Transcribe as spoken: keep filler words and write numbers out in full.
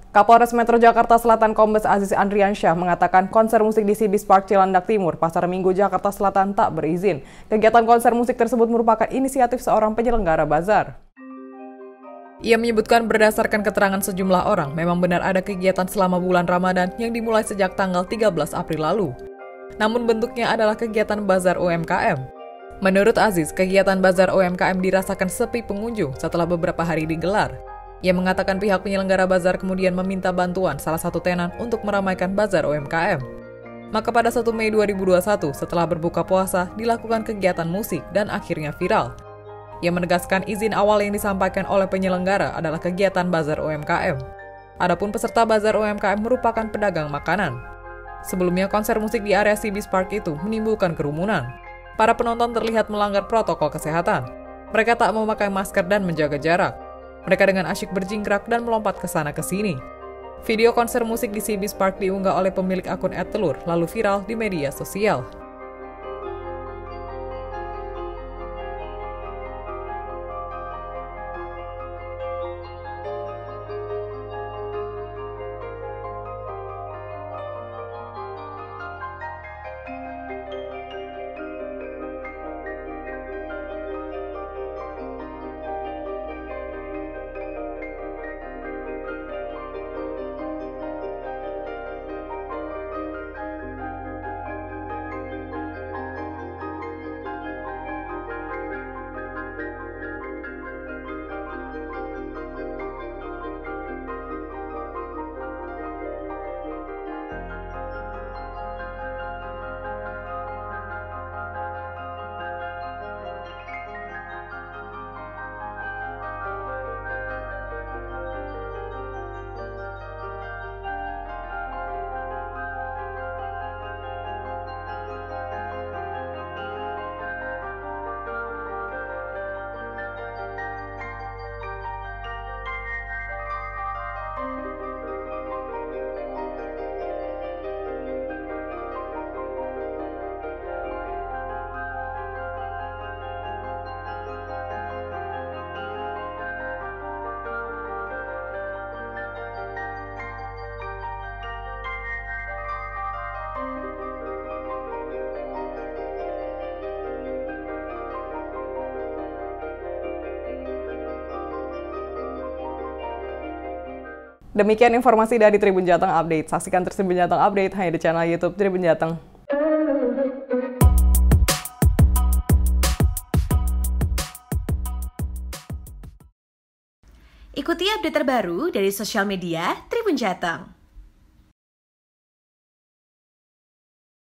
Kapolres Metro Jakarta Selatan Kombes Aziz Andriansyah mengatakan konser musik di Cibis Park Cilandak Timur, Pasar Minggu, Jakarta Selatan tak berizin. Kegiatan konser musik tersebut merupakan inisiatif seorang penyelenggara bazar. Ia menyebutkan berdasarkan keterangan sejumlah orang, memang benar ada kegiatan selama bulan Ramadan yang dimulai sejak tanggal tiga belas April lalu. Namun bentuknya adalah kegiatan bazar U M K M. Menurut Aziz, kegiatan bazar U M K M dirasakan sepi pengunjung setelah beberapa hari digelar. Ia mengatakan pihak penyelenggara bazar kemudian meminta bantuan salah satu tenan untuk meramaikan bazar U M K M. Maka pada satu Mei dua ribu dua puluh satu, setelah berbuka puasa, dilakukan kegiatan musik dan akhirnya viral. Ia menegaskan izin awal yang disampaikan oleh penyelenggara adalah kegiatan bazar U M K M. Adapun peserta bazar U M K M merupakan pedagang makanan. Sebelumnya, konser musik di area Cibis Park itu menimbulkan kerumunan. Para penonton terlihat melanggar protokol kesehatan. Mereka tak memakai masker dan menjaga jarak. Mereka dengan asyik berjingkrak dan melompat ke sana ke sini. Video konser musik di Cibis Park diunggah oleh pemilik akun et telur lalu viral di media sosial. Demikian informasi dari Tribun Jateng Update. Saksikan terus Tribun Jateng Update hanya di channel YouTube Tribun Jateng. Ikuti update terbaru dari sosial media Tribun Jateng.